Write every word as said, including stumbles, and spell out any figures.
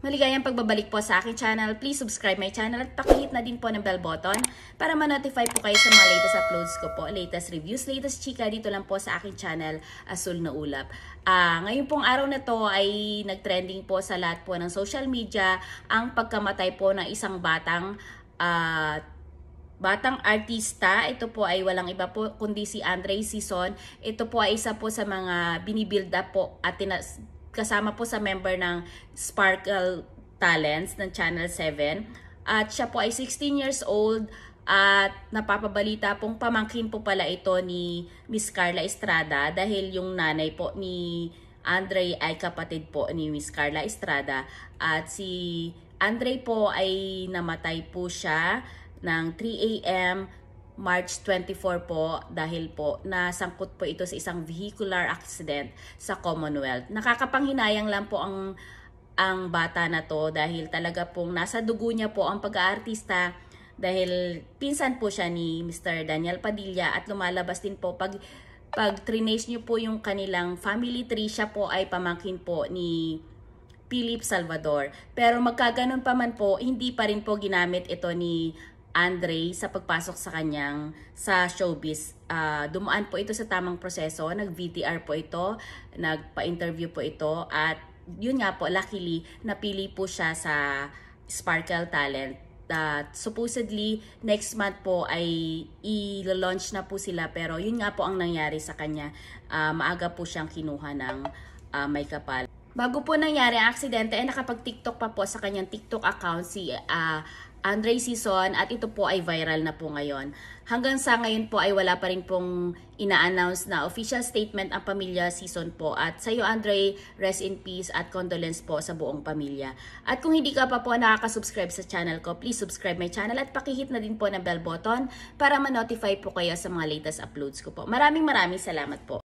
Maligayang pagbabalik po sa aking channel. Please subscribe my channel at pakihit na din po ng bell button para ma-notify po kayo sa mga latest uploads ko po. Latest reviews, latest chika dito lang po sa aking channel, Azul na Ulap. Uh, ngayon pong araw na to ay nagtrending po sa lahat po ng social media ang pagkamatay po ng isang batang uh, batang artista. Ito po ay walang iba po kundi si Andre Sison. Ito po ay isa po sa mga binibuild up po at tinas kasama po sa member ng Sparkle Talents ng Channel seven. At siya po ay sixteen years old at napapabalita pong pamangkin po pala ito ni Miss Carla Estrada dahil yung nanay po ni Andre ay kapatid po ni Miss Carla Estrada. At si Andre po ay namatay po siya ng three A M March twenty-four po dahil po nasangkot po ito sa isang vehicular accident sa Commonwealth. Nakakapanghinayang lang po ang ang bata na to dahil talaga pong nasa dugo niya po ang pag-aartista dahil pinsan po siya ni Mister Daniel Padilla at lumalabas din po pag pag trinace niyo po yung kanilang family tree, siya po ay pamangkin po ni Philip Salvador. Pero magkaganon pa man po, hindi pa rin po ginamit ito ni Andre sa pagpasok sa kanyang sa showbiz. Uh, dumaan po ito sa tamang proseso, nag-V T R po ito, nagpa-interview po ito at yun nga po, luckily napili po siya sa Sparkle Talent. Uh, supposedly next month po ay i-launch na po sila pero yun nga po ang nangyari sa kanya. Uh, maaga po siyang kinuha ng uh, may kapal. Bago po nangyari ang aksidente ay nakapag-TikTok pa po sa kanyang TikTok account si uh, Andre Sison at ito po ay viral na po ngayon. Hanggang sa ngayon po ay wala pa rin pong ina-announce na official statement ang pamilya Sison po. At sa iyo Andre, rest in peace at condolence po sa buong pamilya. At kung hindi ka pa po nakaka-subscribe sa channel ko, please subscribe my channel at pakihit na din po ng bell button para ma-notify po kayo sa mga latest uploads ko po. Maraming maraming salamat po.